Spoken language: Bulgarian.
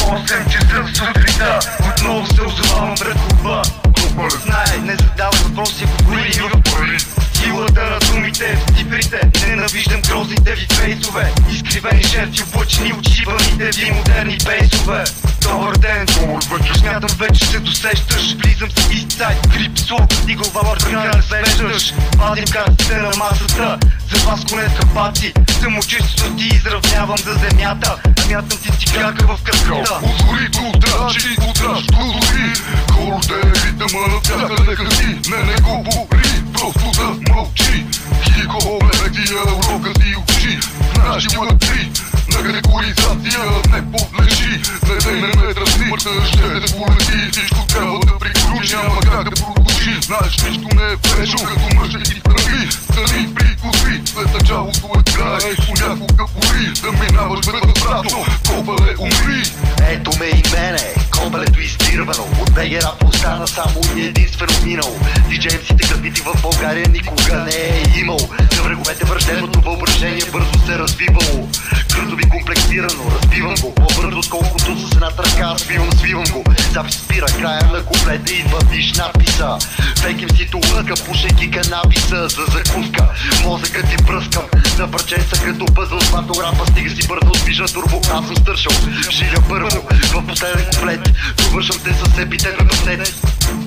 8 часа сутринта отново се озовавам пред клуба. Знае, не задавай въпроси, говори и в пари. Силата на думите, в цифрите. Ненавиждам грозните ви фейсове, изкривени жертви, облъчени отшибаните ви модерни бейсове. Добър ден, смятам вече се досещаш. Влизам с Eastside, крип, слог, ти глава ръка не свеждаш. Вадим картите на масата, за вас конеска паци. Самочувството ти изравнявам за земята, а мятам ти цигарка в кръвта. Озори до утрачи, утраш до дори. Хората е ритъма на всяка лека си. Не говори, просто да мълчи. Хип-хоп е тия урока си учи. Наши мъдри, на категоризация не подлежи. Не дразни, мъртър ще те полети. Всичко трябва да приключи, няма как да продължи. Знаеш, нищо не е вечно, като мъже и прави. Да ни прикоси, след началото е край. Понякога пори, да минаваш безвъзвратно. Копале, умри. Ето ме и мене, копалето изтирвано. От БГ рап остана само и единствено минало. Диджей-емсите графити в България никога не е имал. За враговете враждебното въображение бързо се развивало. Кръто ви комплектирано, разбивам го по-бързо, отколкото с едната ръка свивам го. Запис спира, края на куплета идва виж надписа. Фейким си лъка, пушейки канабиса за закуска. Мозъкът ти пръскам, на парченца като пъзъл с батл рапа. Стига си бързо, движна турбо, аз съм стършал. Жиля първо, в последен куплет довършам те с епитет на сет.